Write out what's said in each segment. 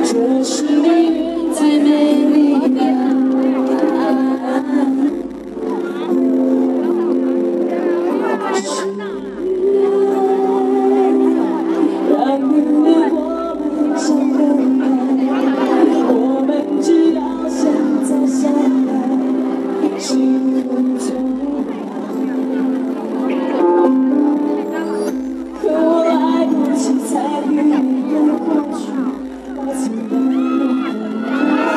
这是你最美丽的答案。是你让明年我们相更爱，我们直到现在相爱，幸福最可我来不及参与你的过去，我曾等你的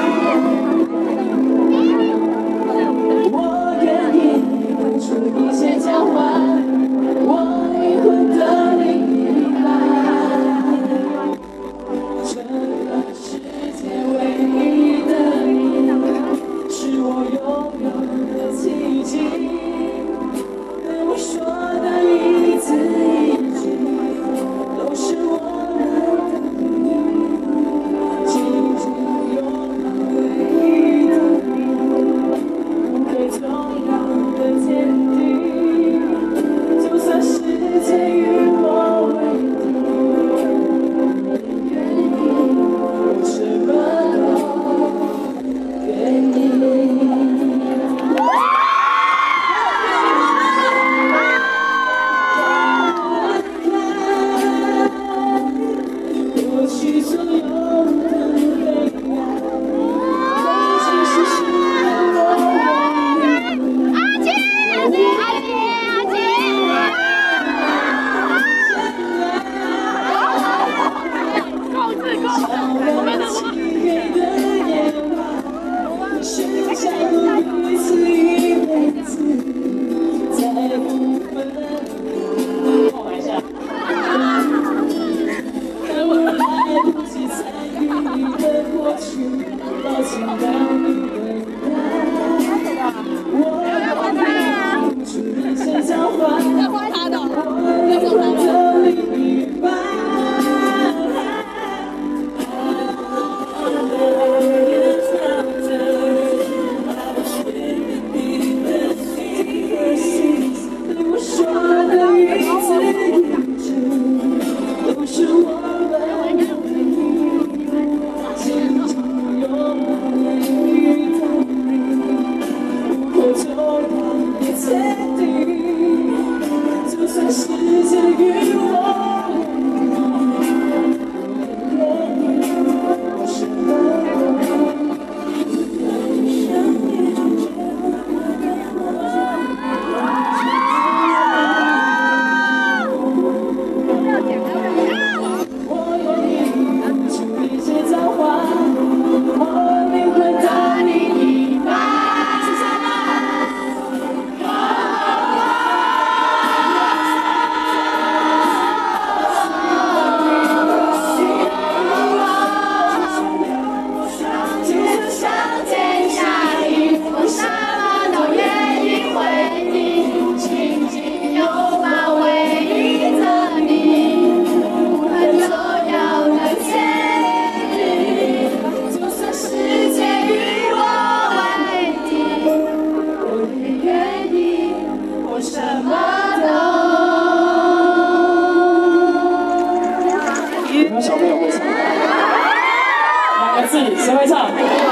爱，我愿意付出一切交换我灵魂的另一半。这个世界唯一的你，是我拥有的奇迹。对我说的一字一句，都是我们的秘密。紧紧拥抱唯一的你，不可动摇的天地。就算世界与我为敌，我也愿意，我什么都愿意。过去所有的悲哀，其实是让我为你。 阿姐，够自够。 照亮漆黑的夜晚，剩下的彼此一辈子，再不分离。换我一下。可我来不及参与你的过去，抱歉让你为难。我愿意付出一切交换，我灵魂的另一半。对我说的一字一句，都是我们的回忆。紧紧拥抱唯一的你，不可动摇的天地。就算世界与我为敌，我也愿意，我什么我愿意付出一切交换，我灵魂的另一半。就算上天下地，我什么都愿意为你，紧紧拥抱唯一的你，不可动摇的天地。就算世界与我为敌，我也愿意，我什么都。有没有小朋友会唱？两个字，谁会唱？